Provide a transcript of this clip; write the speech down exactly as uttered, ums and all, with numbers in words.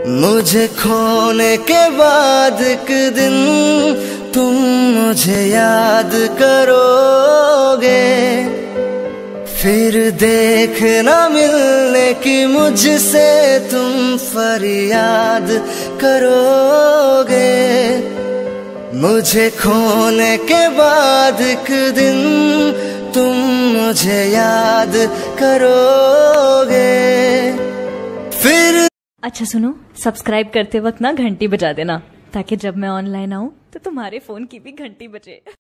मुझे खोने के बाद एक दिन तुम मुझे याद करोगे, फिर देखना मिलने की मुझसे तुम फरियाद करोगे। मुझे खोने के बाद एक दिन तुम मुझे याद करोगे फिर। अच्छा सुनो, सब्सक्राइब करते वक्त ना घंटी बजा देना, ताकि जब मैं ऑनलाइन आऊँ तो तुम्हारे फोन की भी घंटी बजे।